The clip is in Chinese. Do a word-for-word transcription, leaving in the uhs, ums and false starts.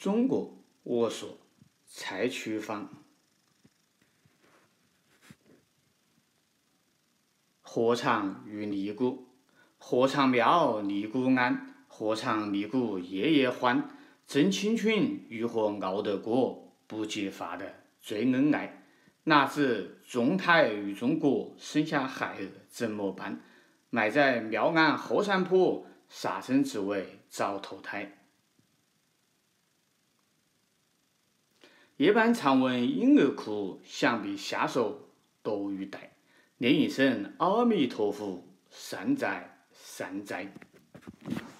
中国，我说蔡徐芳。何尝遇泥古？何尝庙泥古安？何尝泥古夜夜欢？正青春如何熬得过？不结发的最恩爱。哪知中台与中国，生下孩儿怎么办？埋在庙岸后山坡，杀身只为早投胎。夜半常闻婴儿哭，想必下手多欲逮。念一声阿弥陀佛，善哉善哉。